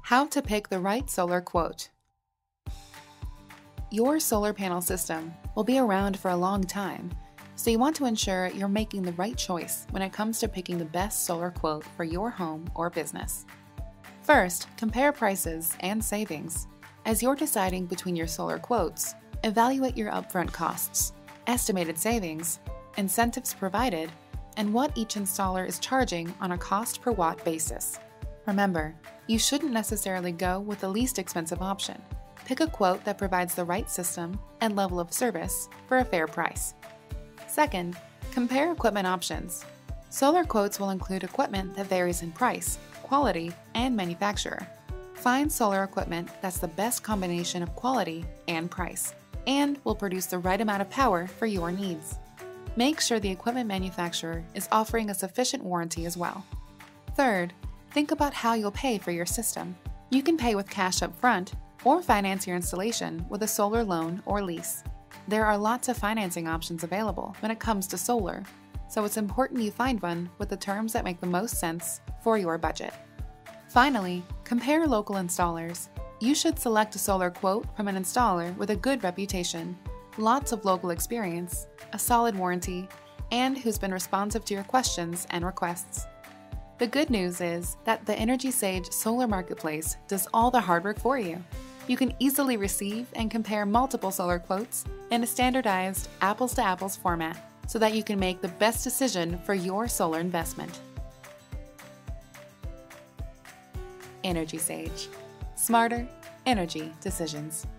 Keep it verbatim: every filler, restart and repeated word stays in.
How to pick the right solar quote. Your solar panel system will be around for a long time, so you want to ensure you're making the right choice when it comes to picking the best solar quote for your home or business. First, compare prices and savings. As you're deciding between your solar quotes, evaluate your upfront costs, estimated savings, incentives provided, and what each installer is charging on a cost per watt basis. Remember, you shouldn't necessarily go with the least expensive option. Pick a quote that provides the right system and level of service for a fair price. Second, compare equipment options. Solar quotes will include equipment that varies in price, quality, and manufacturer. Find solar equipment that's the best combination of quality and price, and will produce the right amount of power for your needs. Make sure the equipment manufacturer is offering a sufficient warranty as well. Third, think about how you'll pay for your system. You can pay with cash up front or finance your installation with a solar loan or lease. There are lots of financing options available when it comes to solar, so it's important you find one with the terms that make the most sense for your budget. Finally, compare local installers. You should select a solar quote from an installer with a good reputation, lots of local experience, a solid warranty, and who's been responsive to your questions and requests. The good news is that the Energy Sage Solar Marketplace does all the hard work for you. You can easily receive and compare multiple solar quotes in a standardized apples-to-apples format so that you can make the best decision for your solar investment. Energy Sage. Smarter energy decisions.